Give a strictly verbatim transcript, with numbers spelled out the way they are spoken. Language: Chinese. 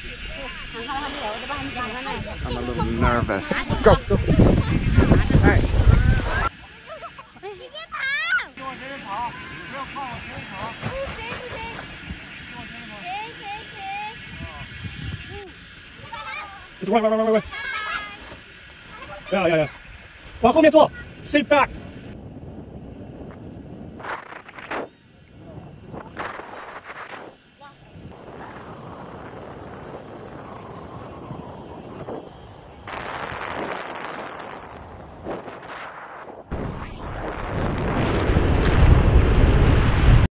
I'm a little nervous. Go, go. Hey. 直接跑！跟我前面跑，不要靠我前面跑。不行不行。跟我前面跑。行行行。嗯。 Just run, run, run, run, run. Yeah, yeah, yeah. 往后面坐 ，sit back.